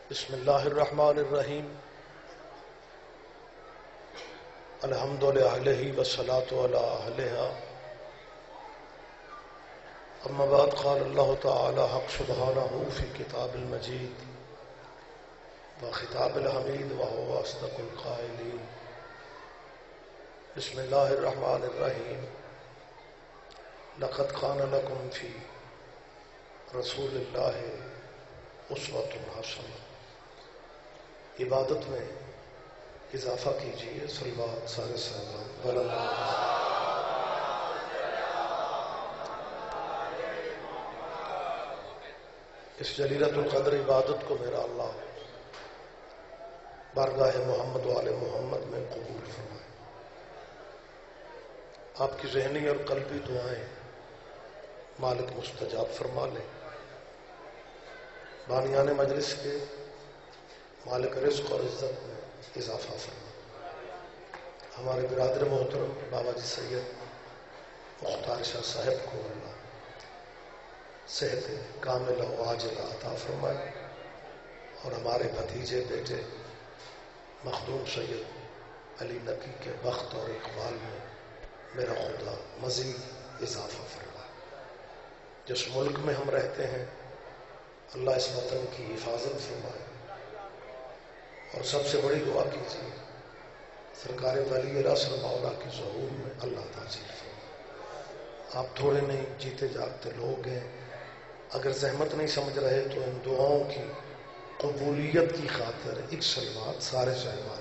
بسم اللہ الرحمن الرحیم الحمد للہ والصلاة علی اہلہا اما بعد قال اللہ تعالی حق سبحانہ فی کتاب المجید وخطاب الحمید وهو اصدق القائلین بسم اللہ الرحمن الرحیم لقد کان لکم فی رسول اللہ اسوۃ حسنہ۔ عبادت میں اضافہ کیجیے، صلوات سارے صاحبان بلند۔ اس جلیلۃ القدر عبادت کو میرا اللہ بارگاہ محمد وآل محمد میں قبول فرمائے۔ آپ کی ذہنی اور قلبی دعائیں مالک مستجاب فرما لے۔ بانیان مجلس کے مالک رزق اور عزت میں اضافہ فرما۔ ہمارے برادر محترم بابا جی سید مختار شاہ صاحب کو اللہ صحت کاملہ و عاجلہ عطا فرمائے، اور ہمارے بھتیجے بیٹے مخدوم سید علی نقی کے بخت اور اقبال میں میرا خدا مزید اضافہ فرمائے۔ جس ملک میں ہم رہتے ہیں اللہ اس وطن کی حفاظت فرمائے، اور سب سے بڑی دعا کیجیے سرکار ولی العصر مولا کی ظہور میں اللہ تعالی فرمائے۔ آپ تھوڑے نہیں جیتے جاگتے لوگ ہیں، اگر زحمت نہیں سمجھ رہے تو ان دعاؤں کی قبولیت کی خاطر ایک صلوات سارے صاحبان۔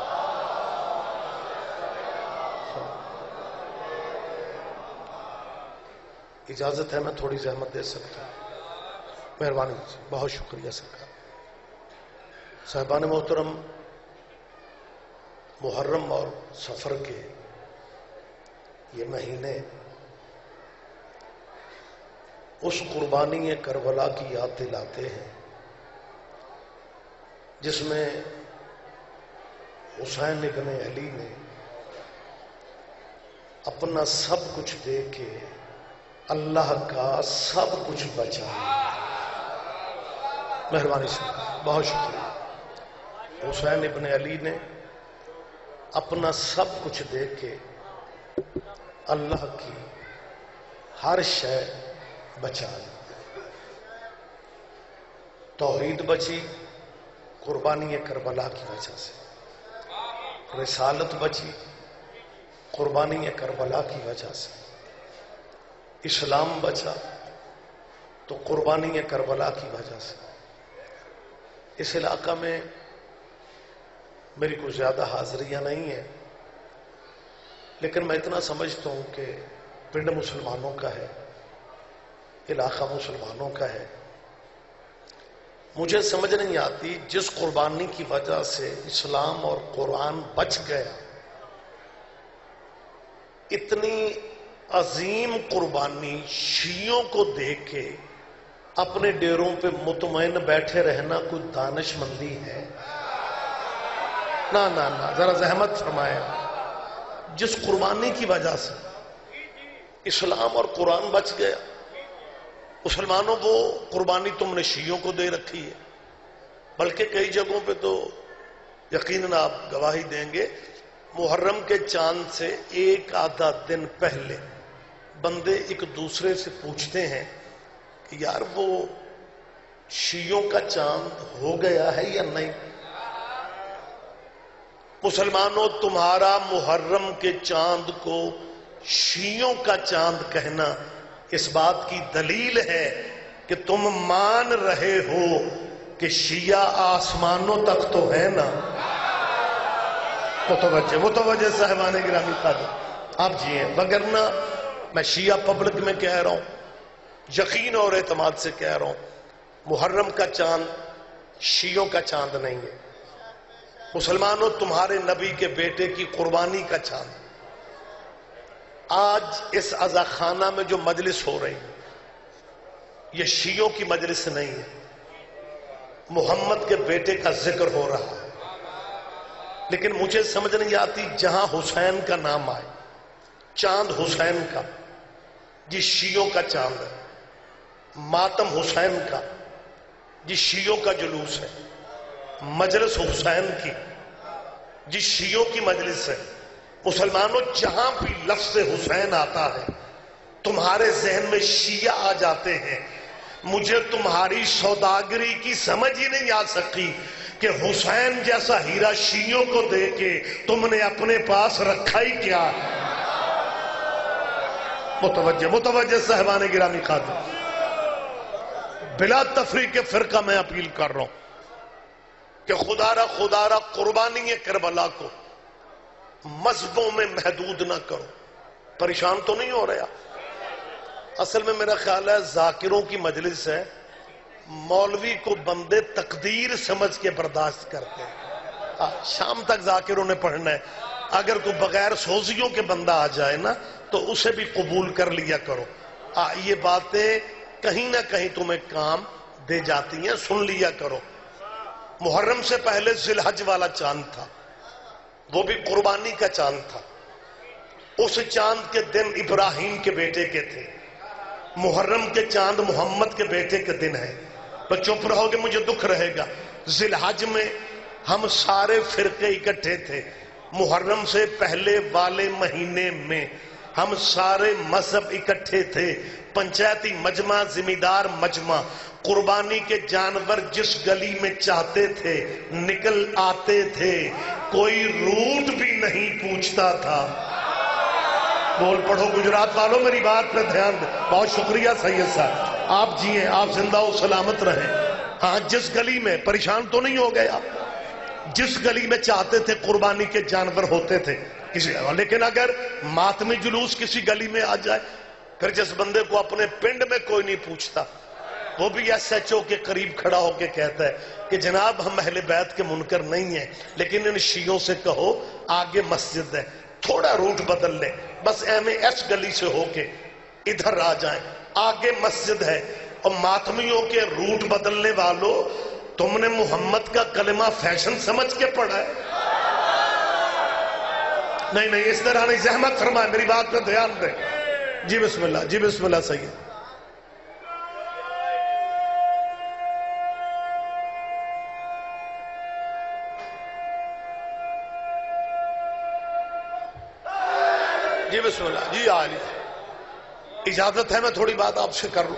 اجازت ہے میں تھوڑی زحمت دے سکتا ہوں؟ مہربانی، بہت شکریہ سرکار۔ صاحبان محترم، محرم اور سفر کے یہ مہینے اس قربانی کربلا کی یاد دلاتے ہیں جس میں حسین ابن علی نے اپنا سب کچھ دے کے اللہ کا سب کچھ بچایا۔ مہربانی سے بہت شکریہ۔ حسین ابن علی نے اپنا سب کچھ دے کے اللہ کی ہر شے بچا لی۔ توحید بچی قربانی کربلا کی وجہ سے، رسالت بچی قربانی کربلا کی وجہ سے، اسلام بچا تو قربانی کربلا کی وجہ سے۔ اس علاقہ میں میری کوئی زیادہ حاضریاں نہیں ہیں، لیکن میں اتنا سمجھتا ہوں کہ پنڈ مسلمانوں کا ہے، علاقہ مسلمانوں کا ہے۔ مجھے سمجھ نہیں آتی جس قربانی کی وجہ سے اسلام اور قرآن بچ گیا، اتنی عظیم قربانی شیعوں کو دے کے اپنے ڈیروں پہ مطمئن بیٹھے رہنا کوئی دانش مندی ہے؟ نہ ذرا زحمت فرمائے۔ جس قربانی کی وجہ سے اسلام اور قرآن بچ گیا، مسلمانوں وہ قربانی تم نے شیعوں کو دے رکھی ہے، بلکہ کئی جگہوں پہ تو یقیناً آپ گواہی دیں گے، محرم کے چاند سے ایک آدھا دن پہلے بندے ایک دوسرے سے پوچھتے ہیں کہ یار وہ شیعوں کا چاند ہو گیا ہے یا نہیں؟ مسلمانوں، تمہارا محرم کے چاند کو شیعوں کا چاند کہنا اس بات کی دلیل ہے کہ تم مان رہے ہو کہ شیعہ آسمانوں تک تو ہے نا۔ متوجہ صاحبان گرامی قادر آپ جی ہیں، وگرنہ میں شیعہ پبلک میں کہہ رہا ہوں، یقین اور اعتماد سے کہہ رہا ہوں، محرم کا چاند شیعوں کا چاند نہیں ہے۔ مسلمانوں، تمہارے نبی کے بیٹے کی قربانی کا چاند، آج اس عزا خانہ میں جو مجلس ہو رہی یہ شیعوں کی مجلس نہیں ہے، محمد کے بیٹے کا ذکر ہو رہا ہے۔ لیکن مجھے سمجھ نہیں آتی جہاں حسین کا نام آئے، چاند حسین کا، جی شیعوں کا چاند ہے، ماتم حسین کا، جی شیعوں کا جلوس ہے، مجلس حسین کی، جس شیعوں کی مجلس ہے، مسلمانوں جہاں بھی لفظ حسین آتا ہے تمہارے ذہن میں شیعہ آ جاتے ہیں. مجھے تمہاری سوداگری کی سمجھ ہی نہیں آ سکی کہ حسین جیسا ہیرا شیعوں کو دے کے تم نے اپنے پاس رکھا ہی کیا. متوجہ صاحبان گرامی خادم، بلا تفریق فرقہ میں اپیل کر رہا ہوں کہ خدا را قربانی کربلا کو مذہبوں میں محدود نہ کرو. پریشان تو نہیں ہو رہا؟ اصل میں میرا خیال ہے ذاکروں کی مجلس ہے، مولوی کو بندے تقدیر سمجھ کے برداشت کرتے ہیں. شام تک ذاکروں نے پڑھنا ہے، اگر کوئی بغیر سوزیوں کے بندہ آ جائے نا تو اسے بھی قبول کر لیا کرو. یہ باتیں کہیں نہ کہیں تمہیں کام دے جاتی ہیں، سن لیا کرو. محرم سے پہلے ذی الحج والا چاند تھا، وہ بھی قربانی کا چاند تھا. اس چاند کے دن ابراہیم کے بیٹے کے تھے. محرم کے چاند محمد کے بیٹے کے دن ہے. تو چپ رہو گے مجھے دکھ رہے گا. ذی الحج میں ہم سارے فرقے اکٹھے تھے. محرم سے پہلے والے مہینے میں ہم سارے مذہب اکٹھے تھے. پنچایتی مجمع، زمیندار مجمع، قربانی کے جانور جس گلی میں چاہتے تھے نکل آتے تھے. کوئی روٹ بھی نہیں پوچھتا تھا. بول پڑھو گجرات والوں، میری بات پہ دھیان دیں. بہت شکریہ سید صاحب، آپ جیئیں، آپ زندہ و سلامت رہیں. ہاں، جس گلی میں پریشان تو نہیں ہو گیا، جس گلی میں چاہتے تھے قربانی کے جانور ہوتے تھے لیکن اگر ماتمی جلوس کسی گلی میں آ جائے، پھر جس بندے کو اپنے پنڈ میں کوئی نہیں پوچھتا، وہ بھی ایس ایچ او کے قریب کھڑا ہو کے کہتا ہے کہ جناب ہم اہل بیت کے منکر نہیں ہیں، لیکن ان شیعوں سے کہو آگے مسجد ہے، تھوڑا روٹ بدل لیں، بس ایم اے ایس گلی سے ہو کے ادھر آ جائیں، آگے مسجد ہے. اور ماتمیوں کے روٹ بدلنے والوں، تم نے محمد کا کلمہ فیشن سمجھ کے پڑھا ہے؟ نہیں اس طرح نہیں، زحمت فرمائے، میری بات پہ دھیان دیں. جی بسم اللہ، جی بسم اللہ. سید جی بسم اللہ. جی آلی اجازت ہے میں تھوڑی بات آپ سے کر لوں.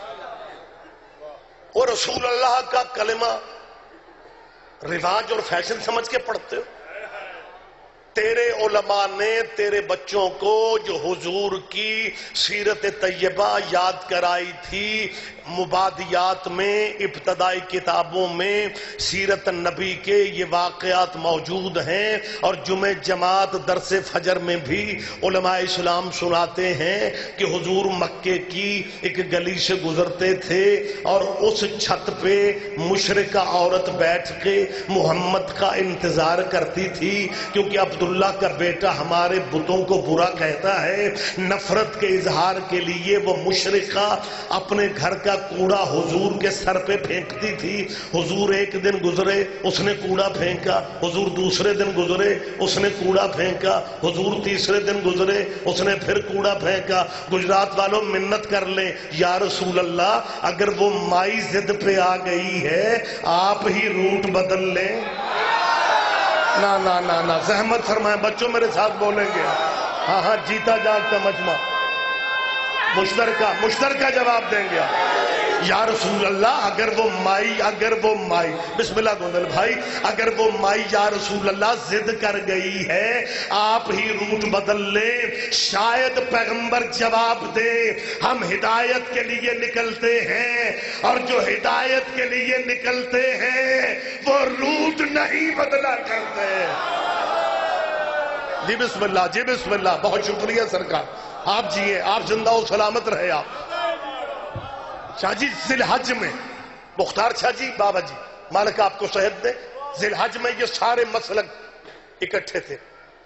اور رسول اللہ کا کلمہ رواج اور فیشن سمجھ کے پڑھتے ہو؟ تیرے علماء نے تیرے بچوں کو جو حضور کی سیرت طیبہ یاد کرائی تھی، مبادیات میں، ابتدائی کتابوں میں سیرت نبی کے یہ واقعات موجود ہیں. اور جمعہ جماعت درس فجر میں بھی علماء اسلام سناتے ہیں کہ حضور مکے کی ایک گلی سے گزرتے تھے اور اس چھت پہ مشرکہ عورت بیٹھ کے محمد کا انتظار کرتی تھی، کیونکہ عبداللہ کا بیٹا ہمارے بتوں کو برا کہتا ہے. نفرت کے اظہار کے لیے وہ مشرکہ اپنے گھر کا کوڑا حضور کے سر پہ پھینکتی تھی. حضور ایک دن گزرے، اس نے کوڑا پھینکا. حضور دوسرے دن گزرے، اس نے کوڑا پھینکا. حضور تیسرے دن گزرے، اس نے پھر کوڑا پھینکا. گجرات والوں منت کر لیں، یا رسول اللہ اگر وہ مائی ضد پہ آ گئی ہے آپ ہی روٹ بدل لیں. نا زحمت فرمائیں بچوں، میرے ساتھ بولیں گے. ہاں جیتا جاگتا مجمع مشترکہ جواب دیں گے. یا رسول اللہ اگر وہ مائی بسم اللہ گوندل بھائی، اگر وہ مائی یا رسول اللہ ضد کر گئی ہے آپ ہی روٹ بدل لیں. شاید پیغمبر جواب دے ہم ہدایت کے لیے نکلتے ہیں، اور جو ہدایت کے لیے نکلتے ہیں وہ روٹ نہیں بدلا کرتے. جی بسم اللہ، جی بسم اللہ. بہت شکریہ سرکار، آپ جیئے، آپ زندہ و سلامت رہے. آپ شاہ جی ذی الحج میں، مختار شاہ جی، بابا جی مالک آپ کو صحت دے، ذی الحج میں یہ سارے مسلک اکٹھے تھے.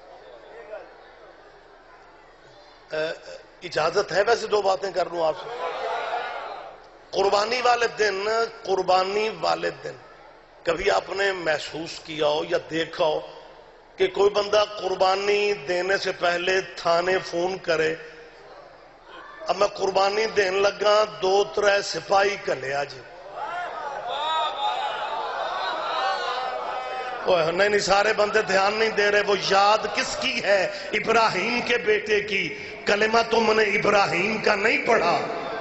اجازت ہے ویسے دو باتیں کر لوں آپ سے. قربانی والے دن کبھی آپ نے محسوس کیا ہو یا دیکھا ہو کہ کوئی بندہ قربانی دینے سے پہلے تھانے فون کرے، اب میں قربانی دین لگا 2-3 سپاہی کلیا جی. نہیں نہیں، سارے بندے دھیان نہیں دے رہے. وہ یاد کس کی ہے؟ ابراہیم کے بیٹے کی. کلمہ تم نے ابراہیم کا نہیں پڑھا،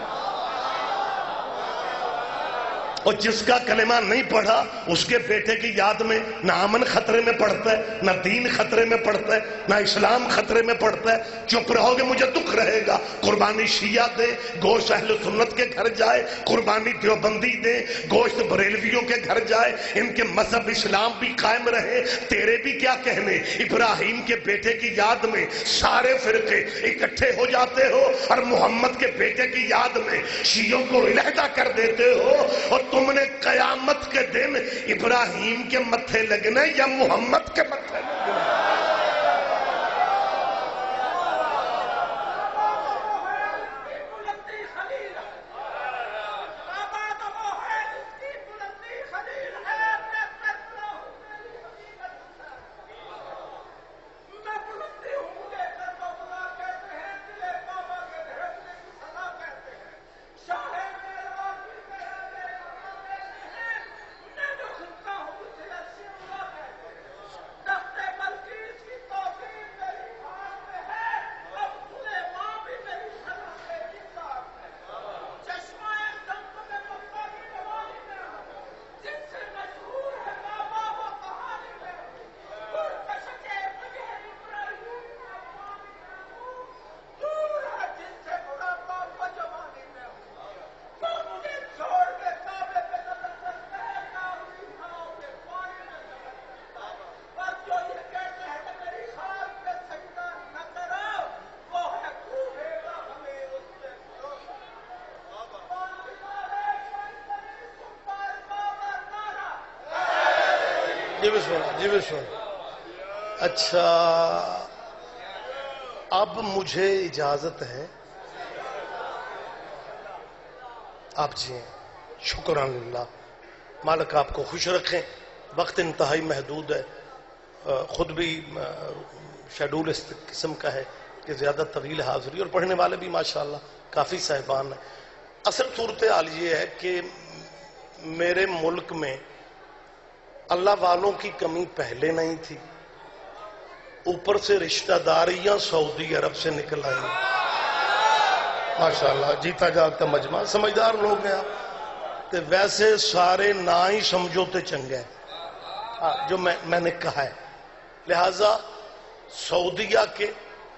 اور جس کا کلمہ نہیں پڑھا اس کے بیٹے کی یاد میں نہ امن خطرے میں پڑتا ہے، نہ دین خطرے میں پڑتا ہے، نہ اسلام خطرے میں پڑتا ہے. چپ رہو گے مجھے دکھ رہے گا. قربانی شیعہ دے، گوشت اہل سنت کے گھر جائے. قربانی دیوبندی دے، گوشت بریلویوں کے گھر جائے. ان کے مذہب اسلام بھی قائم رہے. تیرے بھی کیا کہنے؟ ابراہیم کے بیٹے کی یاد میں سارے فرقے اکٹھے ہو جاتے ہو، اور محمد کے بیٹے کی یاد میں شیعوں کو علیحدہ کر دیتے ہو. اور تم نے قیامت کے دن ابراہیم کے متھے لگنا یا محمد کے متھے لگنا؟ جی بسم اللہ. اچھا، اب مجھے اجازت ہے. آپ جی شکران للہ. مالک آپ کو خوش رکھیں. وقت انتہائی محدود ہے. خود بھی شیڈول اس قسم کا ہے کہ زیادہ طویل حاضری، اور پڑھنے والے بھی ماشاءاللہ کافی صاحبان ہیں. اصل صورتحال یہ ہے کہ میرے ملک میں اللہ والوں کی کمی پہلے نہیں تھی، اوپر سے رشتہ داریاں سعودی عرب سے نکل آئی. ماشاءاللہ جیتا جاگتا مجمع، سمجھدار لوگ ہیں آپ. تو ویسے سارے نہ ہی سمجھو تے چنگے جو میں نے کہا ہے. لہذا سعودیہ کے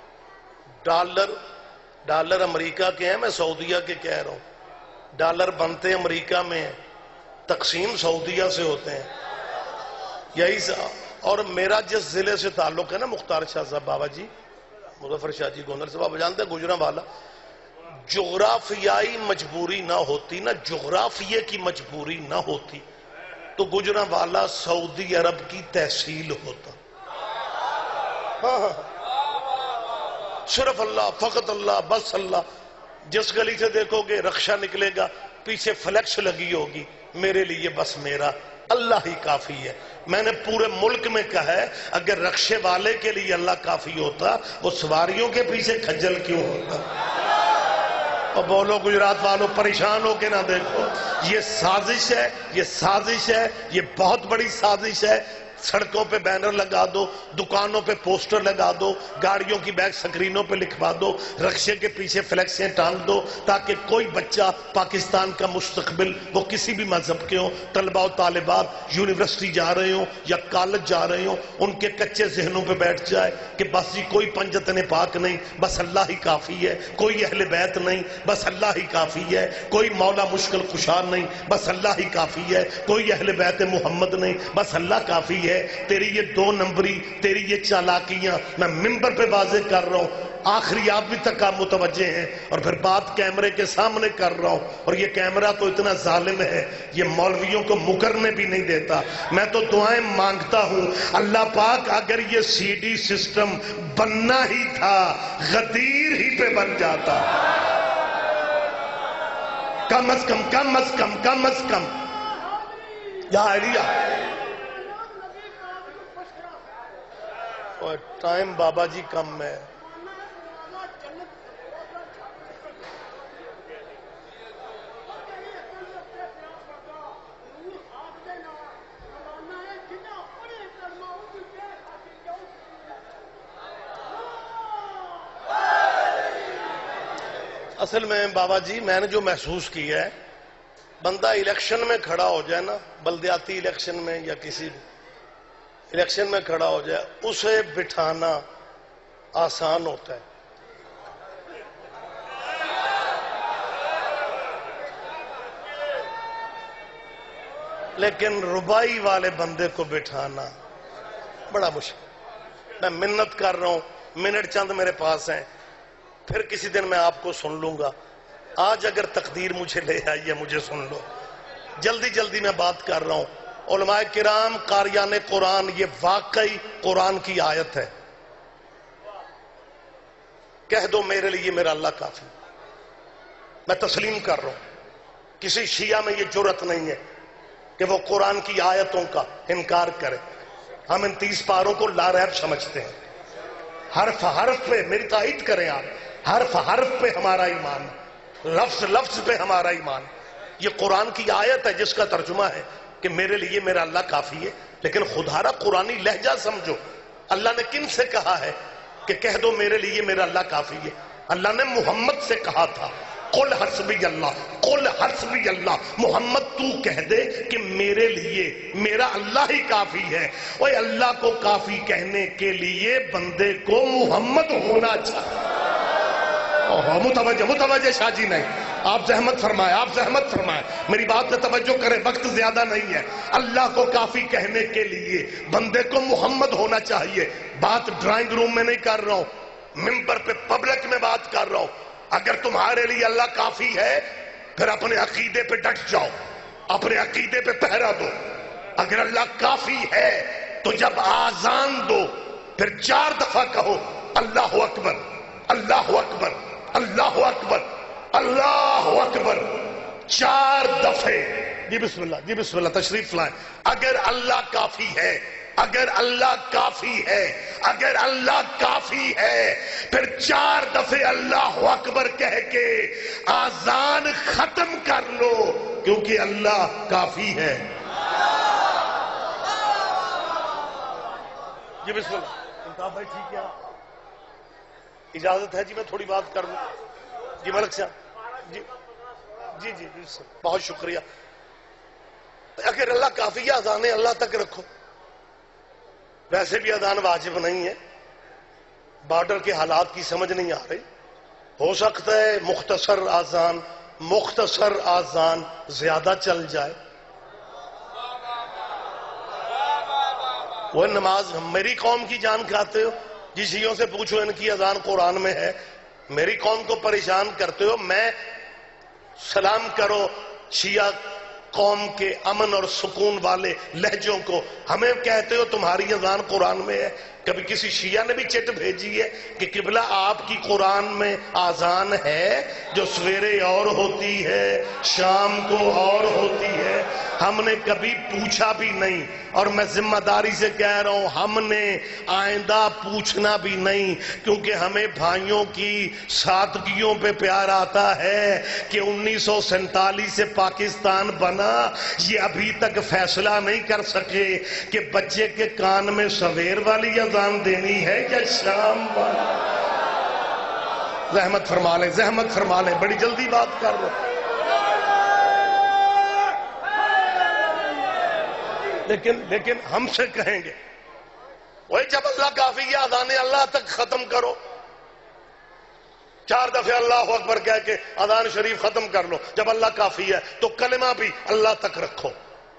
ڈالر امریکہ کے ہیں، میں سعودیہ کے کہہ رہا ہوں. ڈالر بنتے امریکہ میں ہیں، تقسیم سعودیہ سے ہوتے ہیں. یہی اور میرا جس ضلع سے تعلق ہے نا، مختار شاہ صاحب بابا جی، مظفر شاہ جی گونر صاحب جانتے ہیں، گجرانوالہ. جغرافیائی مجبوری نہ ہوتی، نہ جغرافیے کی مجبوری نہ ہوتی تو گجرانوالہ سعودی عرب کی تحصیل ہوتا. صرف اللہ، فقط اللہ، بس اللہ. جس گلی سے دیکھو گے رکشہ نکلے گا، پیچھے فلیکس لگی ہوگی، میرے لیے بس میرا اللہ ہی کافی ہے. میں نے پورے ملک میں کہا ہے اگر رکشے والے کے لیے اللہ کافی ہوتا وہ سواریوں کے پیچھے کھجل کیوں ہوتا؟ اور بولو گجرات والوں، پریشان ہو کے نہ دیکھو. یہ سازش ہے، یہ سازش ہے، یہ بہت بڑی سازش ہے. سڑکوں پہ بینر لگا دو، دکانوں پہ پوسٹر لگا دو، گاڑیوں کی بیک سکرینوں پہ لکھوا دو، رکشے کے پیچھے فلیکسیں ٹانگ دو تاکہ کوئی بچہ پاکستان کا مستقبل، وہ کسی بھی مذہب کے ہوں، طلبہ و طالبات یونیورسٹی جا رہے ہوں یا کالج جا رہے ہوں، ان کے کچے ذہنوں پہ بیٹھ جائے کہ بس جی کوئی پنجتن پاک نہیں، بس اللہ ہی کافی ہے. کوئی اہل بیت نہیں، بس اللہ ہی کافی ہے. کوئی مولا مشکل کشا نہیں، بس اللہ ہی کافی ہے. کوئی اہل بیت محمد نہیں، بس اللہ کافی ہے. تیری یہ دو نمبری، تیری یہ چالاکیاں میں ممبر پہ واضح کر رہا ہوں. آخری آپ بھی تک آپ متوجہ ہیں، اور پھر بات کیمرے کے سامنے کر رہا ہوں. اور یہ کیمرہ تو اتنا ظالم ہے، یہ مولویوں کو مکرنے بھی نہیں دیتا. میں تو دعائیں مانگتا ہوں اللہ پاک اگر یہ سی ڈی سسٹم بننا ہی تھا غدیر ہی پہ بن جاتا. کم از کم کم از کم کم از کم یا علیہ. اور ٹائم بابا جی کم ہے. اصل میں بابا جی میں نے جو محسوس کیا ہے، بندہ الیکشن میں کھڑا ہو جائے نا، بلدیاتی الیکشن میں یا کسی الیکشن میں کھڑا ہو جائے، اسے بٹھانا آسان ہوتا ہے، لیکن ربائی والے بندے کو بٹھانا بڑا مشکل۔ میں منت کر رہا ہوں، منٹ چند میرے پاس ہیں، پھر کسی دن میں آپ کو سن لوں گا۔ آج اگر تقدیر مجھے لے آئی ہے مجھے سن لو، جلدی جلدی میں بات کر رہا ہوں۔ علماء کرام، قاریان قرآن، یہ واقعی قرآن کی آیت ہے، کہہ دو میرے لیے میرا اللہ کافی۔ میں تسلیم کر رہا ہوں، کسی شیعہ میں یہ جرأت نہیں ہے کہ وہ قرآن کی آیتوں کا انکار کرے۔ ہم ان 30 پاروں کو لا ریب سمجھتے ہیں، حرف حرف پہ میری تائید کریں آپ، حرف حرف پہ ہمارا ایمان، لفظ لفظ پہ ہمارا ایمان۔ یہ قرآن کی آیت ہے جس کا ترجمہ ہے کہ میرے لیے میرا اللہ کافی ہے، لیکن خودہارا قرآنی لہجہ سمجھو۔ اللہ نے کن سے کہا ہے کہ کہہ دو میرے لیے میرا اللہ کافی ہے؟ اللہ نے محمد سے کہا تھا، قل حسبی اللہ، قل حسبی اللہ، محمد تو کہہ دے کہ میرے لیے میرا اللہ ہی کافی ہے۔ اور اللہ کو کافی کہنے کے لیے بندے کو محمد ہونا چاہیے۔ متوجہ شاہ جی نہیں، آپ زحمت فرمائے، آپ زحمت فرمائے، میری بات پہ توجہ کریں، وقت زیادہ نہیں ہے۔ اللہ کو کافی کہنے کے لیے بندے کو محمد ہونا چاہیے۔ بات ڈرائنگ روم میں نہیں کر رہا ہوں، ممبر پہ پبلک میں بات کر رہا ہوں۔ اگر تمہارے لیے اللہ کافی ہے پھر اپنے عقیدے پہ ڈٹ جاؤ، اپنے عقیدے پہ پہرا دو۔ اگر اللہ کافی ہے تو جب آذان دو پھر 4 دفعہ کہو اللہ اکبر، اللہ اکبر، اللہ اکبر، اللہ اکبر، 4 دفعے۔ جی بسم اللہ، جی بسم اللہ، تشریف لائیں۔ اگر اللہ کافی ہے، اگر اللہ کافی ہے، اگر اللہ کافی ہے، پھر 4 دفعے اللہ اکبر کہہ کے آذان ختم کر لو، کیونکہ اللہ کافی ہے۔ جی بسم اللہ، انتہا بھائی ٹھیک ہے، اجازت ہے جی میں تھوڑی بات کر لوں؟ جی ملک صاحب، جی جی جی جی بہت شکریہ۔ اگر اللہ کافی ہے، اذان اللہ تک رکھو۔ ویسے بھی اذان واجب نہیں ہے، بارڈر کے حالات کی سمجھ نہیں آ رہی، ہو سکتا ہے مختصر آذان زیادہ چل جائے۔ وہ نماز میری قوم کی جان کھاتے ہو، جی شیعوں سے پوچھو ان کی اذان قرآن میں ہے، میری قوم کو پریشان کرتے ہو۔ میں سلام کرو شیعہ قوم کے امن اور سکون والے لہجوں کو، ہمیں کہتے ہو تمہاری اذان قرآن میں ہے۔ کبھی کسی شیعہ نے بھی چٹ بھیجی ہے کہ قبلہ آپ کی قرآن میں آذان ہے جو سویرے اور ہوتی ہے شام کو اور ہوتی ہے؟ ہم نے کبھی پوچھا بھی نہیں، اور میں ذمہ داری سے کہہ رہا ہوں ہم نے آئندہ پوچھنا بھی نہیں، کیونکہ ہمیں بھائیوں کی سادگیوں پہ پیار آتا ہے کہ 1947 سے پاکستان بنا، یہ ابھی تک فیصلہ نہیں کر سکے کہ بچے کے کان میں سویر والی اذان دینی ہے یا شام والی۔ زحمت فرما لیں، زحمت فرما لیں، بڑی جلدی بات کر رہا ہوں۔ لیکن ہم سے کہیں گے وہی جب اللہ کافی ہے اذان اللہ تک ختم کرو، 4 دفعے اللہ اکبر کہہ کے اذان شریف ختم کر لو۔ جب اللہ کافی ہے تو کلمہ بھی اللہ تک رکھو۔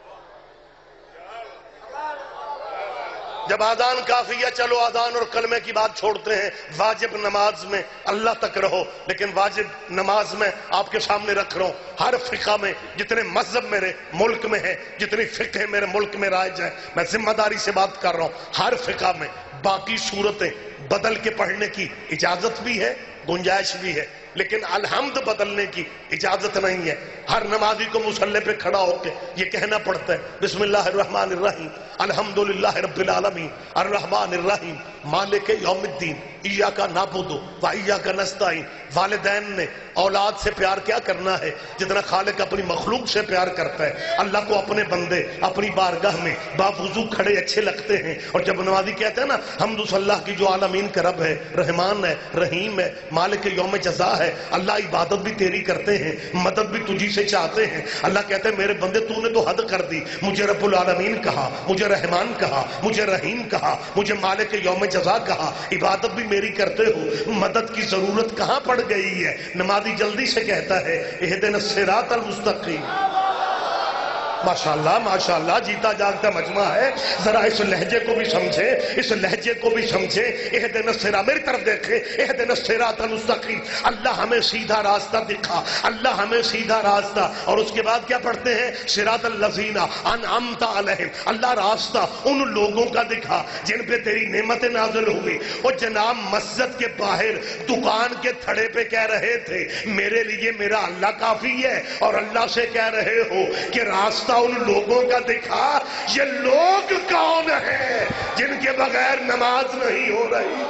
جب اذان کافی ہے چلو اذان اور کلمے کی بات چھوڑتے ہیں، واجب نماز میں اللہ تک رہو۔ لیکن واجب نماز میں آپ کے سامنے رکھ رہا ہوں، ہر فقہ میں جتنے مذہب میرے ملک میں ہیں، جتنی فقہ میرے ملک میں رائج ہیں، میں ذمہ داری سے بات کر رہا ہوں، ہر فقہ میں باقی صورتیں بدل کے پڑھنے کی اجازت بھی ہے، گنجائش بھی ہے، لیکن الحمد بدلنے کی اجازت نہیں ہے۔ ہر نمازی کو مصلی پہ کھڑا ہو کے یہ کہنا پڑتا ہے بسم اللہ الرحمن الرحیم الحمدللہ رب العالمین الرحمن الرحیم مالک یوم الدین ایاک نعبد و ایاک نستعین۔ والدین نے اولاد سے پیار کیا کرنا ہے جتنا خالق اپنی مخلوق سے پیار کرتا ہے۔ اللہ کو اپنے بندے اپنی بارگاہ میں باوضو کھڑے اچھے لگتے ہیں، اور جب نمازی کہتے ہیں نا حمد اللہ کی جو عالمین کا رب ہے، رحمان ہے، رحیم ہے، مالک یوم جزا ہے، ہے اللہ عبادت بھی تیری کرتے ہیں، مدد بھی تجھی سے چاہتے ہیں۔ اللہ کہتے ہیں میرے بندے تو نے تو حد کر دی، مجھے رب العالمین کہا، مجھے رحمان کہا، مجھے رحیم کہا، مجھے مالک یوم جزا کہا، عبادت بھی میری کرتے ہو، مدد کی ضرورت کہاں پڑ گئی ہے؟ نمازی جلدی سے کہتا ہے اہدنا الصراط المستقیم۔ ماشاءاللہ ماشاءاللہ، جیتا جاگتا مجمع ہے، ذرا اس لہجے کو بھی سمجھے، اس لہجے کو بھی سمجھے۔ اہدنا الصراط، میری طرف دیکھے، اہدنا الصراط المستقیم، اللہ ہمیں سیدھا راستہ دکھا، اللہ ہمیں سیدھا راستہ۔ اور اس کے بعد کیا پڑھتے ہیں؟ صراط الذین انعمت علیہم، اللہ راستہ ان لوگوں کا دکھا جن پہ تیری نعمتیں نازل ہوئی۔ اور جناب مسجد کے باہر دکان کے تھڑے پہ کہہ رہے تھے میرے لیے میرا اللہ کافی ہے، اور اللہ سے کہہ رہے ہو کہ راستہ ان لوگوں کا دکھا۔ یہ لوگ کون ہیں جن کے بغیر نماز نہیں ہو رہی؟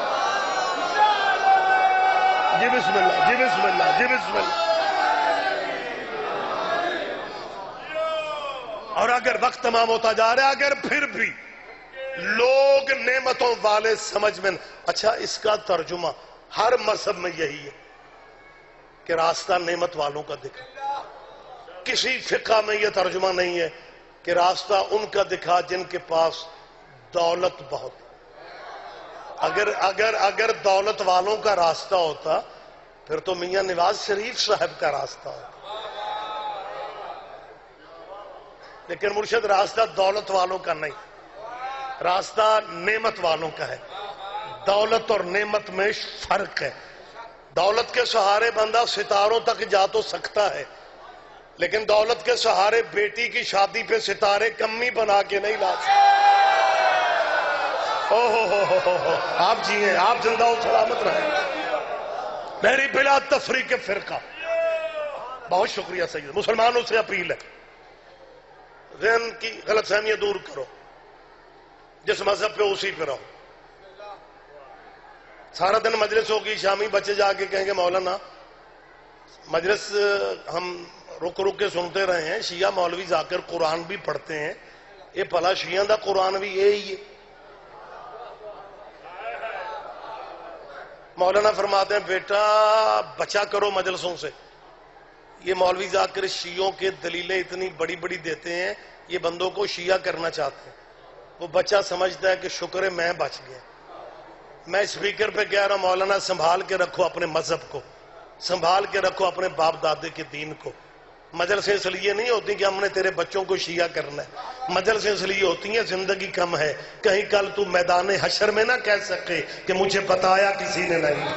جی بسم اللہ، جی بسم اللہ، جی بسم اللہ۔ اور اگر وقت تمام ہوتا جا رہا ہے، اگر پھر بھی لوگ نعمتوں والے سمجھ میں، اچھا اس کا ترجمہ ہر مذہب میں یہی ہے کہ راستہ نعمت والوں کا دکھا۔ کسی فقہ میں یہ ترجمہ نہیں ہے کہ راستہ ان کا دکھا جن کے پاس دولت بہت۔ اگر دولت والوں کا راستہ ہوتا پھر تو میاں نواز شریف صاحب کا راستہ ہوتا، لیکن مرشد راستہ دولت والوں کا نہیں، راستہ نعمت والوں کا ہے۔ دولت اور نعمت میں فرق ہے۔ دولت کے سہارے بندہ ستاروں تک جا تو سکتا ہے، لیکن دولت کے سہارے بیٹی کی شادی پہ ستارے کمی بنا کے نہیں لا سکتے۔ آپ جی ہیں، آپ زندہ و سلامت رہیں۔ میری بلا تفریق فرقہ، بہت شکریہ سید، مسلمانوں سے اپیل ہے ذہن کی غلط فہمیاں دور کرو، جس مذہب پہ اسی پہ رہو۔ سارا دن مجلس ہوگی، شامی بچے جا کے کہیں گے مولانا مجلس ہم رک کے سنتے رہے ہیں، شیعہ مولوی جا کر قرآن بھی پڑھتے ہیں، یہ پلا شیعہ دا قرآن بھی یہی ہے۔ مولانا فرماتے ہیں بیٹا بچا کرو مجلسوں سے، یہ مولوی جا کر شیعوں کے دلیلیں اتنی بڑی بڑی دیتے ہیں، یہ بندوں کو شیعہ کرنا چاہتے ہیں۔ وہ بچہ سمجھتا ہے کہ شکر ہے میں بچ گیا۔ میں اسپیکر پہ کہہ رہا ہوں مولانا سنبھال کے رکھو اپنے مذہب کو، سنبھال کے رکھو اپنے باپ دادے کے دین کو۔ مجلسیں اس لیے نہیں ہوتی کہ ہم نے تیرے بچوں کو شیعہ کرنا ہے، مجلسیں اس لیے ہوتی ہیں زندگی کم ہے، کہیں کل تو میدان حشر میں نہ کہہ سکے کہ مجھے بتایا کسی نے نہیں۔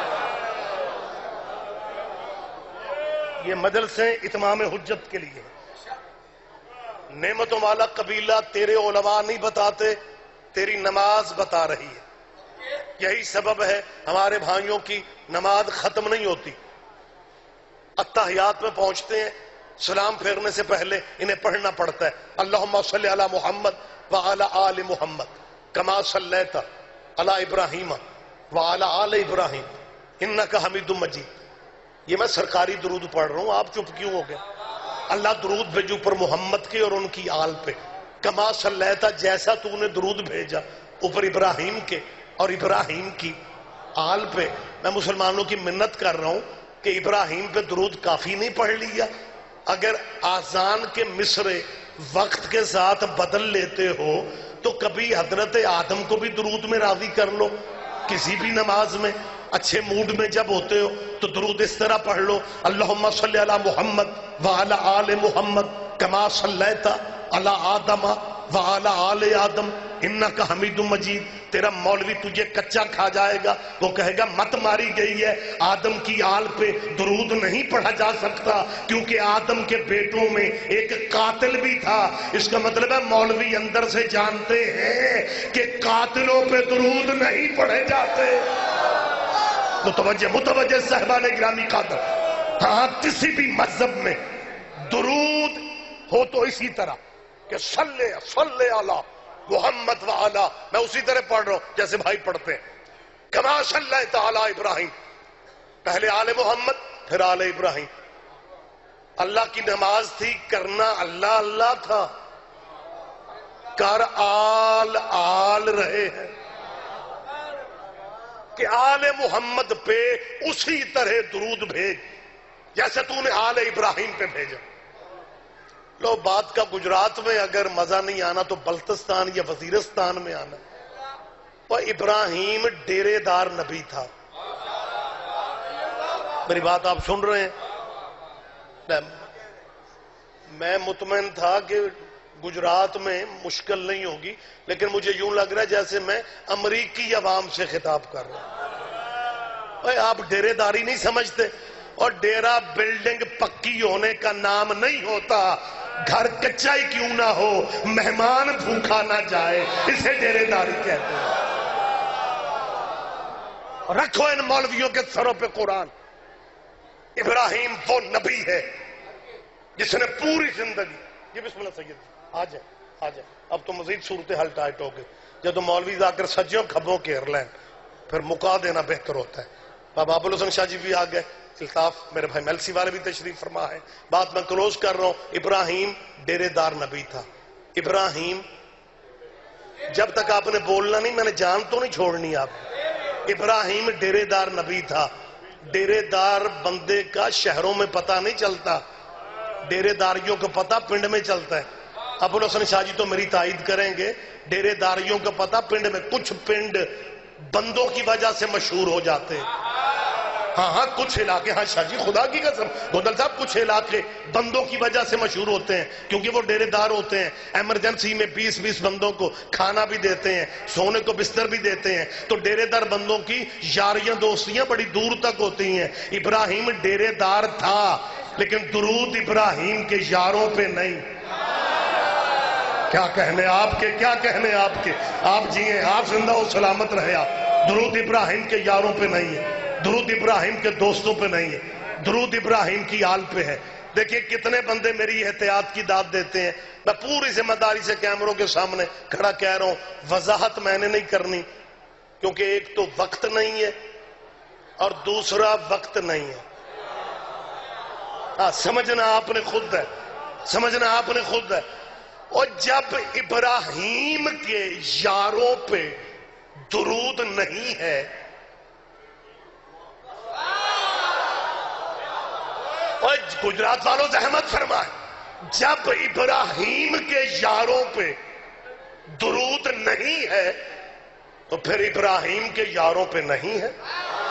یہ مجلسیں اتمام حجت کے لیے۔ نعمتوں والا قبیلہ تیرے علماء نہیں بتاتے، تیری نماز بتا رہی ہے۔ یہی سبب ہے ہمارے بھائیوں کی نماز ختم نہیں ہوتی، اتحیات میں پہنچتے ہیں، سلام پھیرنے سے پہلے انہیں پڑھنا پڑتا ہے اللہم صلی علی محمد وعلی آل محمد کما صلیت علی ابراہیم وعلی آل ابراہیم انک حمید مجید۔ یہ میں سرکاری درود پڑھ رہا ہوں، آپ چپ کیوں ہو گئے؟ اللہ درود بھیجو پر محمد کے اور ان کی آل پہ، کما صلیت جیسا تو نے درود بھیجا اوپر ابراہیم کے اور ابراہیم کی آل پہ۔ میں مسلمانوں کی منت کر رہا ہوں کہ ابراہیم پہ درود کافی نہیں پڑھ لیا؟ اگر آذان کے مصرے وقت کے ساتھ بدل لیتے ہو تو کبھی حضرت آدم کو بھی درود میں راضی کر لو۔ کسی بھی نماز میں اچھے موڈ میں جب ہوتے ہو تو درود اس طرح پڑھ لو اللہم صلی علی محمد وعلی آل محمد کما صلیت علی آدم وعلی آل آدم انک حمید مجید۔ تیرا مولوی تجھے کچا کھا جائے گا، وہ کہے گا مت ماری گئی ہے، آدم کی آل پہ درود نہیں پڑھا جا سکتا کیونکہ آدم کے بیٹوں میں ایک قاتل بھی تھا۔ اس کا مطلب ہے مولوی اندر سے جانتے ہیں کہ قاتلوں پہ درود نہیں پڑھے جاتے۔ متوجہ صاحبان گرامی قدر، ہاں کسی بھی مذہب میں درود ہو تو اسی طرح کہ صلی علی محمد وعلا، میں اسی طرح پڑھ رہا ہوں جیسے بھائی پڑھتے ہیں کما صلیت علی ابراہیم، پہلے آل محمد پھر آل ابراہیم۔ اللہ کی نماز تھی، کرنا اللہ اللہ تھا، کر آل آل رہے ہیں۔ کہ آل محمد پہ اسی طرح درود بھیج جیسے تو نے آل ابراہیم پہ بھیجا. لو بات کا گجرات میں اگر مزہ نہیں آنا تو بلتستان یا وزیرستان میں آنا. اور ابراہیم ڈیرے دار نبی تھا. میری بات آپ سن رہے ہیں؟ میں مطمئن تھا کہ گجرات میں مشکل نہیں ہوگی، لیکن مجھے یوں لگ رہا ہے جیسے میں امریکی عوام سے خطاب کر رہا ہوں. آپ ڈیرے داری نہیں سمجھتے؟ اور ڈیرہ بلڈنگ پکی ہونے کا نام نہیں ہوتا. گھر کچا ہی کیوں نہ ہو، مہمان بھوکا نہ جائے، اسے ڈیرے داری کہتے ہیں. رکھو ان مولویوں کے سروں پہ قرآن. ابراہیم وہ نبی ہے جس نے پوری زندگی، یہ بسم اللہ سید آ جائے. اب تو مزید صورتحال ٹائٹ ہو گئی. جب تو مولوی آ کر سجیوں کھبوں کھیر لیں پھر مکا دینا بہتر ہوتا ہے. بابا ابو الحسن شاہ جی بھی آ گئے. الطاف میرے بھائی میلسی والے بھی تشریف فرما ہے. بات میں کلوز کر رہا ہوں. ابراہیم ڈیرے دار نبی تھا. ابراہیم، جب تک آپ نے بولنا نہیں میں نے جان تو نہیں چھوڑنی آپ. ابراہیم ڈیرے دار نبی تھا. ڈیرے دار بندے کا شہروں میں پتہ نہیں چلتا، ڈیرے داریوں کا پتہ پنڈ میں چلتا ہے. ابو الحسن شاہ جی تو میری تائید کریں گے. ڈیرے داریوں کا پتہ پنڈ میں، کچھ پنڈ بندوں کی وجہ سے مشہور ہو جاتے ہیں. ہاں کچھ علاقے، ہاں شاہ جی خدا کی قسم گودل صاحب، کچھ علاقے بندوں کی وجہ سے مشہور ہوتے ہیں کیونکہ وہ ڈیرے دار ہوتے ہیں. ایمرجنسی میں 20 بندوں کو کھانا بھی دیتے ہیں، سونے کو بستر بھی دیتے ہیں. تو ڈیرے دار بندوں کی یاریاں دوستیاں بڑی دور تک ہوتی ہیں. ابراہیم ڈیرے دار تھا لیکن درود ابراہیم کے یاروں پہ نہیں. کیا کہنے آپ کے، کیا کہنے آپ کے. آپ جیئیں، آپ زندہ و سلامت رہے. آپ درود ابراہیم کے یاروں پہ نہیں ہے، درود ابراہیم کے دوستوں پہ نہیں ہے، درود ابراہیم کی آل پہ ہے. دیکھیں کتنے بندے میری احتیاط کی داد دیتے ہیں. میں پوری ذمہ داری سے کیمروں کے سامنے کھڑا کہہ رہا ہوں، وضاحت میں نے نہیں کرنی کیونکہ ایک تو وقت نہیں ہے اور دوسرا وقت نہیں ہے. سمجھنا آپ نے خود ہے، سمجھنا آپ نے خود ہے. اور جب ابراہیم کے یاروں پہ درود نہیں ہے اور گجرات والوں زحمت فرمائے، جب ابراہیم کے یاروں پہ درود نہیں ہے تو پھر ابراہیم کے یاروں پہ نہیں ہے.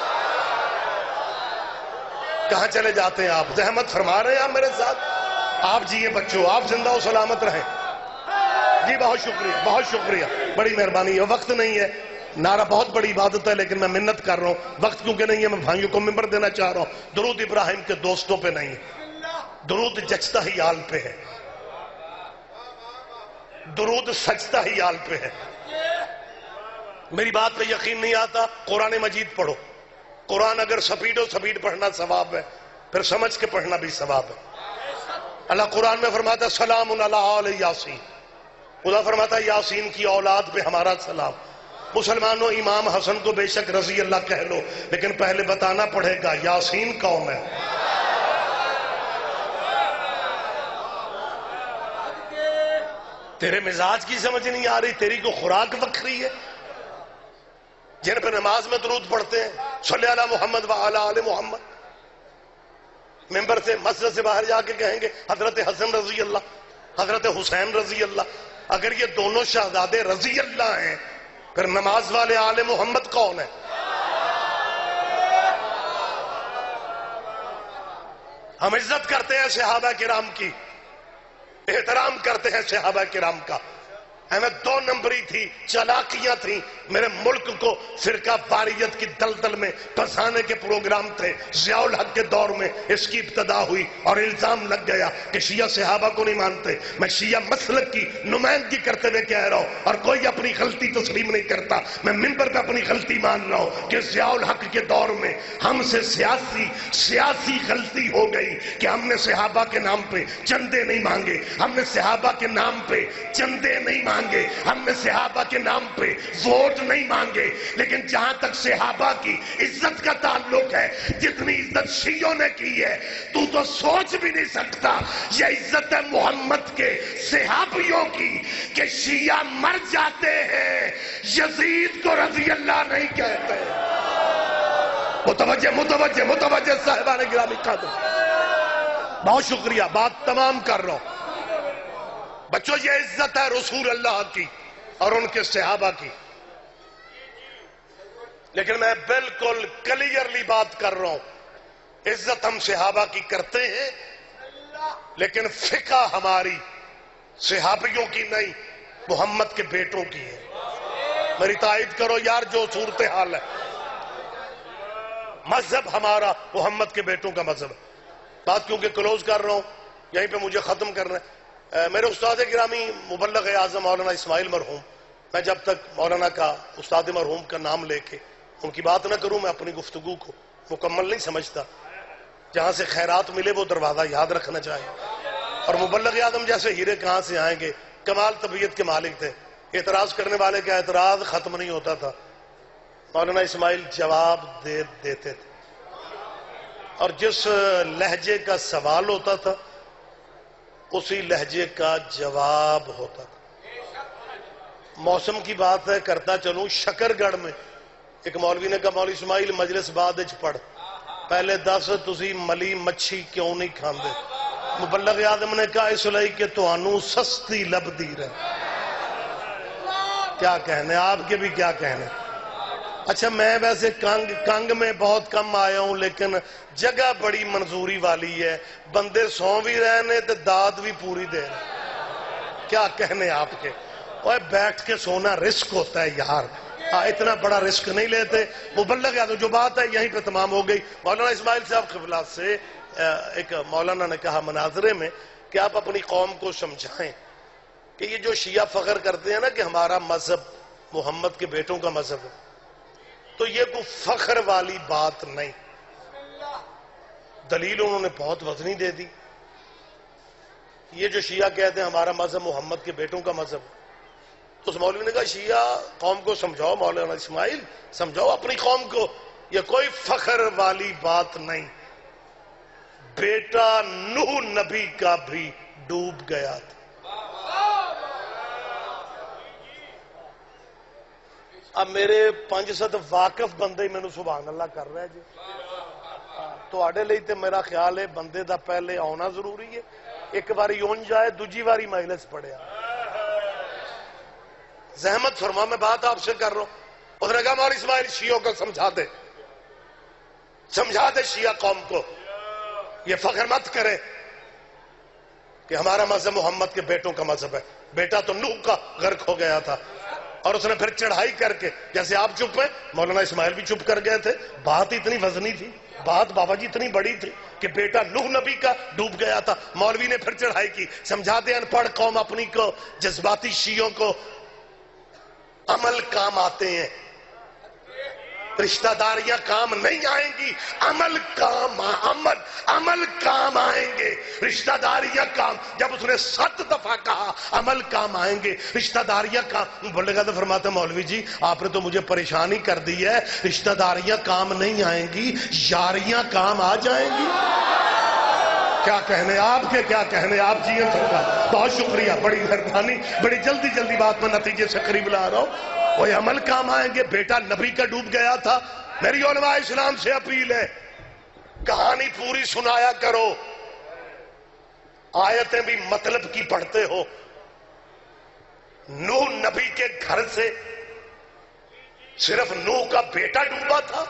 کہاں چلے جاتے ہیں آپ؟ زحمت فرما رہے ہیں آپ میرے ساتھ؟ آپ جیئے بچوں، آپ زندہ و سلامت رہیں. جی بہت شکریہ، بہت شکریہ، بڑی مہربانی ہے. وقت نہیں ہے، نعرہ بہت بڑی عبادت ہے لیکن میں منت کر رہا ہوں، وقت کیونکہ نہیں ہے میں بھائیوں کو ممبر دینا چاہ رہا ہوں. درود ابراہیم کے دوستوں پہ نہیں ہے، درود جچتا ہی آل پہ ہے، درود سجتا ہی آل پہ ہے. میری بات پہ یقین نہیں آتا؟ قرآن مجید پڑھو. قرآن اگر سپیڈ پڑھنا ثواب ہے، پھر سمجھ کے پڑھنا بھی ثواب ہے. اللہ قرآن میں فرماتا ہے سلام علی آل یاسین. خدا فرماتا ہے یاسین کی اولاد پہ ہمارا سلام. مسلمانوں امام حسن کو بے شک رضی اللہ کہہ لو لیکن پہلے بتانا پڑے گا یاسین کون ہے. تیرے مزاج کی سمجھ نہیں آ رہی، تیری کو خوراک وکری ہے. جن پہ نماز میں درود پڑھتے ہیں صلی علی محمد وعلی آل محمد، ممبر سے مسجد سے باہر جا کے کہیں گے حضرت حسن رضی اللہ، حضرت حسین رضی اللہ. اگر یہ دونوں شہزادے رضی اللہ ہیں پھر نماز والے آل محمد کون ہے؟ ہم عزت کرتے ہیں صحابہ کرام کی، احترام کرتے ہیں صحابہ کرام کا. ہمیں 2 نمبری تھی، چالاکیاں تھیں. میرے ملک کو فرقہ واریت کی دلدل میں پھنسانے کے پروگرام تھے. ضیاء الحق کے دور میں اس کی ابتدا ہوئی اور الزام لگ گیا کہ شیعہ صحابہ کو نہیں مانتے. میں شیعہ مسلک کی نمائندگی کرتے ہوئے کہہ رہا ہوں اور کوئی اپنی غلطی تسلیم نہیں کرتا. میں منبر پہ اپنی غلطی مان رہا ہوں کہ ضیاء الحق کے دور میں ہم سے سیاسی غلطی ہو گئی کہ ہم نے صحابہ کے نام پہ چندے نہیں مانگے، ہم نے صحابہ کے نام پہ چندے نہیں مانگے، ہم نے صحابہ کے نام پہ ووٹ نہیں مانگے. لیکن جہاں تک صحابہ کی عزت کا تعلق ہے، جتنی عزت شیعوں نے کی ہے تو سوچ بھی نہیں سکتا. یہ عزت ہے محمد کے صحابیوں کی کہ شیعہ مر جاتے ہیں، یزید کو رضی اللہ نہیں کہتے. متوجہ متوجہ متوجہ صاحبان گرامی قادر، بہت شکریہ، بات تمام کر رہا ہوں۔ بچوں یہ عزت ہے رسول اللہ کی اور ان کے صحابہ کی، لیکن میں بالکل کلیئرلی بات کر رہا ہوں، عزت ہم صحابہ کی کرتے ہیں لیکن فقہ ہماری صحابیوں کی نہیں، محمد کے بیٹوں کی ہے۔ میری تائید کرو یار، جو صورتحال ہے، مذہب ہمارا محمد کے بیٹوں کا مذہب ہے۔ بات کیونکہ کلوز کر رہا ہوں، یہیں پہ مجھے ختم کرنا ہے۔ میرے استاد گرامی مبلغ اعظم مولانا اسماعیل مرحوم، میں جب تک مولانا کا استاد مرحوم کا نام لے کے ان کی بات نہ کروں میں اپنی گفتگو کو مکمل نہیں سمجھتا۔ جہاں سے خیرات ملے وہ دروازہ یاد رکھنا چاہیے، اور مبلغ اعظم جیسے ہیرے کہاں سے آئیں گے، کمال طبیعت کے مالک تھے، اعتراض کرنے والے کا اعتراض ختم نہیں ہوتا تھا، مولانا اسماعیل جواب دیتے تھے، اور جس لہجے کا سوال ہوتا تھا اسی لہجے کا جواب ہوتا تھا۔ موسم کی بات ہے، کرتا چلوں، شکرگڑھ میں ایک مولوی نے کہا مولوی اسماعیل مجلس بعد اچ پڑھ، پہلے دس تسی ملی مچھی کیوں نہیں کھاندے؟ مبلغ اعظم نے کہا اس لئے کہ توانوں سستی لب دی رہے۔ کیا کہنے، آپ کے بھی کیا کہنے۔ اچھا میں ویسے کنگ میں بہت کم آیا ہوں، لیکن جگہ بڑی منظوری والی ہے، بندے سو بھی رہنے تے داد بھی پوری دے رہے۔ کیا کہنے آپ کے، اوہ بیٹھ کے سونا رسک ہوتا ہے یار، اتنا بڑا رسک نہیں لیتے۔ مبلغ اعظم جو بات ہے یہیں پہ تمام ہو گئی۔ مولانا اسماعیل صاحب قبلہ سے ایک مولانا نے کہا مناظرے میں کہ آپ اپنی قوم کو سمجھائیں کہ یہ جو شیعہ فخر کرتے ہیں نا کہ ہمارا مذہب محمد کے بیٹوں کا مذہب ہے، تو یہ کوئی فخر والی بات نہیں۔ دلیل انہوں نے بہت وزنی دے دی۔ یہ جو شیعہ کہتے ہیں ہمارا مذہب محمد کے بیٹوں کا مذہب ہے، تو اس مولوی نے کہا شیعہ قوم کو سمجھاؤ، مولانا اسماعیل سمجھاؤ اپنی قوم کو، یہ کوئی فخر والی بات نہیں۔ بیٹا نوح نبی کا بھی ڈوب گیا تھا۔ اب میرے 500 واقف بندے میں نے سبحان اللہ کر رہے جی، تو آڑے لئی تے میرا خیال ہے بندے دا پہلے آنا ضروری ہے، ایک باری اون جائے دوجی باری مجلس پڑھے۔ زحمت فرما، میں بات آپ سے کر رہا ہوں۔ اس نے کہا مولانا اسماعیل شیعوں کو سمجھا دے شیعہ قوم کو، یہ فخر مت کرے کہ ہمارا مذہب محمد کے بیٹوں کا مذہب ہے، بیٹا تو نوح کا غرق ہو گیا تھا۔ اور اس نے پھر چڑھائی کر کے، جیسے آپ چپ ہیں مولانا اسماعیل بھی چپ کر گئے تھے، بات اتنی وزنی تھی، بات بابا جی اتنی بڑی تھی کہ بیٹا نوح نبی کا ڈوب گیا تھا۔ مولوی نے پھر چڑھائی کی، سمجھا دے ان پڑھ قوم اپنی کو، جذباتی شیعوں کو عمل کام آتے ہیں، رشتہ داریاں کام نہیں آئیں گی، عمل کام آئیں گے، رشتہ داریاں کام۔ جب اس نے 7 دفعہ کہا عمل کام آئیں گے، رشتہ داریاں کام، بولے گا تو فرماتا مولوی جی آپ نے تو مجھے پریشانی کر دی ہے، رشتہ داریاں کام نہیں آئیں گی، یاریاں کام آ جائیں گی۔ کیا کہنے آپ کے، کیا کہنے آپ جی سرکار، بہت شکریہ، بڑی مہربانی، بڑی جلدی بات میں نتیجے سے قریب لا رہا ہوں۔ وہ عمل کام آئیں گے، بیٹا نبی کا ڈوب گیا تھا۔ میری علماء اسلام سے اپیل ہے، کہانی پوری سنایا کرو، آیتیں بھی مطلب کی پڑھتے ہو۔ نوح نبی کے گھر سے صرف نوح کا بیٹا ڈوبا تھا؟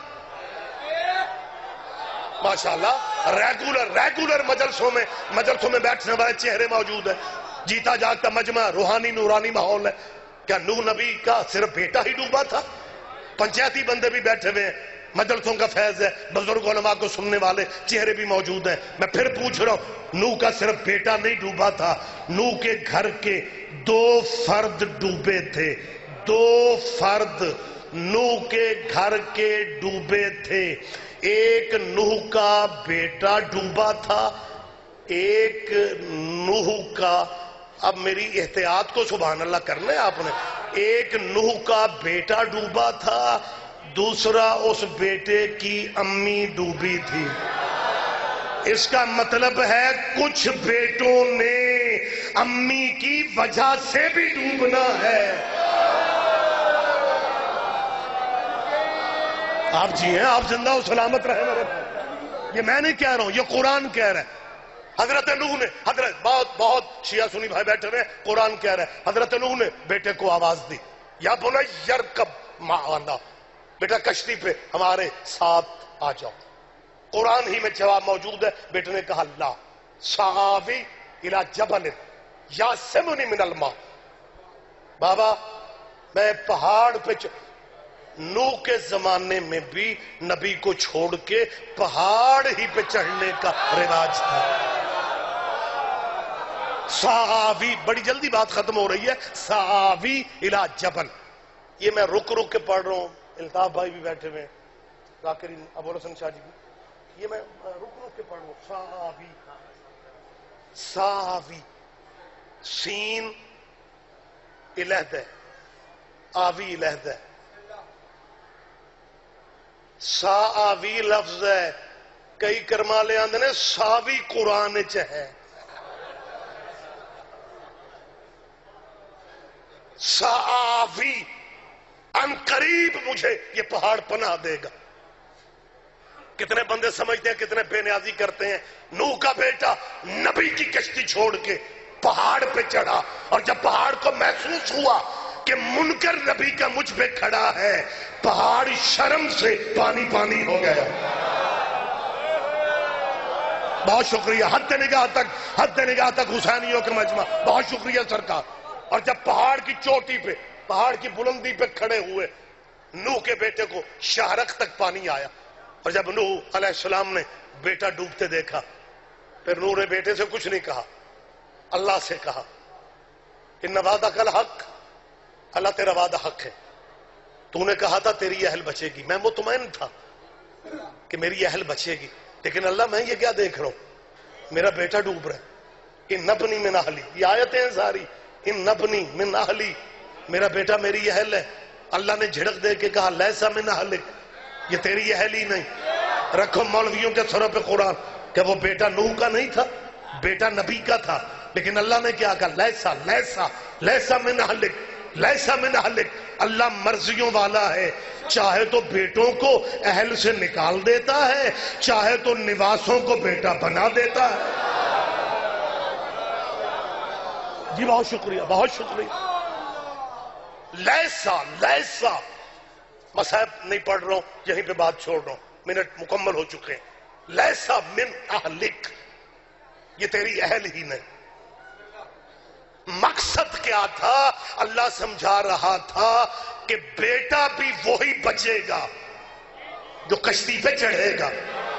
ماشاءاللہ ریگولر مجلسوں میں بیٹھنے والے چہرے موجود ہیں، جیتا جاگتا مجمع، روحانی نورانی ماحول ہے۔ کیا نوح نبی کا صرف بیٹا ہی ڈوبا تھا؟ پنچایتی بندے بھی بیٹھے ہوئے ہیں، مجلسوں کا فیض ہے، بزرگ علماء کو سننے والے چہرے بھی موجود ہیں۔ میں پھر پوچھ رہا ہوں، نوح کا صرف بیٹا نہیں ڈوبا تھا، نوح کے گھر کے 2 فرد ڈوبے تھے، 2 فرد نوح کے گھر کے ڈوبے تھے۔ ایک نوح کا بیٹا ڈوبا تھا، ایک نوح کا، اب میری احتیاط کو سبحان اللہ کرنا ہے آپ نے، ایک نوح کا بیٹا ڈوبا تھا، دوسرا اس بیٹے کی امی ڈوبی تھی۔ اس کا مطلب ہے کچھ بیٹوں نے امی کی وجہ سے بھی ڈوبنا ہے۔ آپ جی ہیں، آپ زندہ و سلامت رہے میرے بھائی. یہ میں نہیں کہہ رہا ہوں، یہ قرآن کہہ رہا ہے. حضرت نوح نے بہت شیعہ سنی بھائی بیٹھے ہوئے، قرآن کہہ رہا ہے حضرت نوح نے بیٹے کو آواز دی، یا بنی یرکب معنا، بیٹا کشتی پہ ہمارے ساتھ آ جاؤ. قرآن ہی میں جواب موجود ہے. بیٹے نے کہا لا سآوی الی جبل یعصمنی من الماء. بابا میں پہاڑ پہ نوح کے زمانے میں بھی نبی کو چھوڑ کے پہاڑ ہی پہ چڑھنے کا رواج تھا. سآوی، بڑی جلدی بات ختم ہو رہی ہے. سآوی الی جبل، یہ میں رک کے پڑھ رہا ہوں. الطاف بھائی بھی بیٹھے ہوئے، ذاکرین ابو الحسن شاہ جی بھی، یہ میں رک کے پڑھ رہا ہوں. سآوی، سآوی، سین الہد ہے، آوی الہد ہے. سآوی لفظ ہے، کئی کرمالے آندے نے ساوی قرآن چ ہے. سآوی، ان قریب مجھے یہ پہاڑ پناہ دے گا. کتنے بندے سمجھتے ہیں، کتنے بے نیازی کرتے ہیں. نوح کا بیٹا نبی کی کشتی چھوڑ کے پہاڑ پہ چڑھا، اور جب پہاڑ کو محسوس ہوا کہ منکر نبی کا مجھ پہ کھڑا ہے، پہاڑ شرم سے پانی پانی ہو گیا. بہت شکریہ، حد نگاہ تک حسینیوں کے مجمع، بہت شکریہ سرکار. اور جب پہاڑ کی چوٹی پہ، پہاڑ کی بلندی پہ کھڑے ہوئے، نوح کے بیٹے کو شاہرخ تک پانی آیا. اور جب نوح علیہ السلام نے بیٹا ڈوبتے دیکھا، پھر نوح نے بیٹے سے کچھ نہیں کہا، اللہ سے کہا ان وعدک الحق، اللہ تیرا وعدہ حق ہے. تو نے کہا تھا تیری اہل بچے گی. میں مطمئن تھا کہ میری اہل بچے گی، لیکن اللہ میں یہ کیا دیکھ رہا ہوں، میرا بیٹا ڈوب رہا ہے. ان نبنی من اہلی، یہ آیتیں ہیں ساری. ان نبنی من اہلی، میرا بیٹا میری اہل ہے. اللہ نے جھڑک دے کے کہا لیسا من اہلک، یہ تیری اہل ہی نہیں. رکھو مولویوں کے سروں پہ قرآن کہ وہ بیٹا نوح کا نہیں تھا، بیٹا نبی کا تھا. لیکن اللہ نے کیا کہا لیسا لیسا لیسا من اہلک، لیسا من اہلک. اللہ مرضیوں والا ہے، چاہے تو بیٹوں کو اہل سے نکال دیتا ہے، چاہے تو نواسوں کو بیٹا بنا دیتا ہے. جی بہت شکریہ، بہت شکریہ. لیسا لیسا، مصحف نہیں پڑھ رہا ہوں، یہیں پہ بات چھوڑ رہا ہوں، منٹ مکمل ہو چکے ہیں. لیسا من اہلک، یہ تیری اہل ہی نہیں. مقصد کیا تھا؟ اللہ سمجھا رہا تھا کہ بیٹا بھی وہی بچے گا جو کشتی پہ چڑھے گا.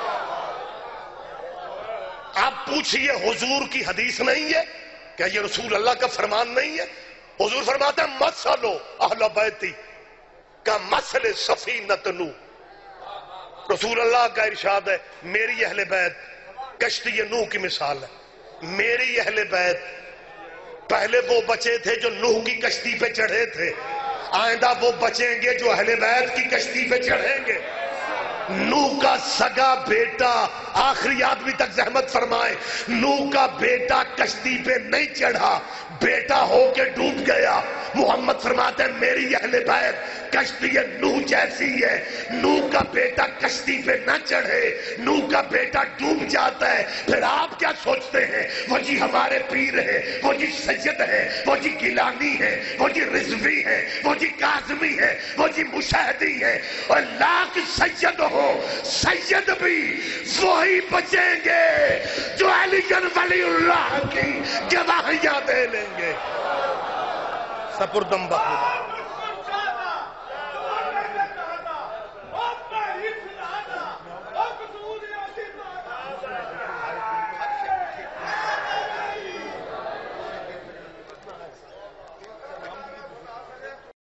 آپ پوچھئے حضور کی حدیث نہیں ہے کیا؟ یہ رسول اللہ کا فرمان نہیں ہے؟ حضور فرماتا ہے مثلو اہل بیتی کا مثل سفینۃ نوح. رسول اللہ کا ارشاد ہے میری اہل بیت کشتی نوح کی مثال ہے. میری اہل بیت، پہلے وہ بچے تھے جو نوح کی کشتی پہ چڑھے تھے، آئندہ وہ بچیں گے جو اہل بیت کی کشتی پہ چڑھیں گے. نوح کا سگا بیٹا، آخری آدمی تک زحمت فرمائے، نوح کا بیٹا کشتی پہ نہیں چڑھا، بیٹا ہو کے ڈوب گیا. محمد فرماتے ہیں میری اہل بیت کشتی نوح جیسی ہے. نوح کا بیٹا کشتی پہ نہ چڑھے، نوح کا بیٹا ڈوب جاتا ہے. پھر آپ کیا سوچتے ہیں؟ وہ جی ہمارے پیر ہے، وہ جی سید ہے، وہ جی گیلانی ہے، وہ جی رضوی ہے، وہ جی کاظمی ہے، وہ جی مشاہدی ہے. اور لاکھ سید ہو، سید بھی وہی بچیں گے جو علی ولی اللہ کی گواہیاں دے لیں گے. سپردم بخدا.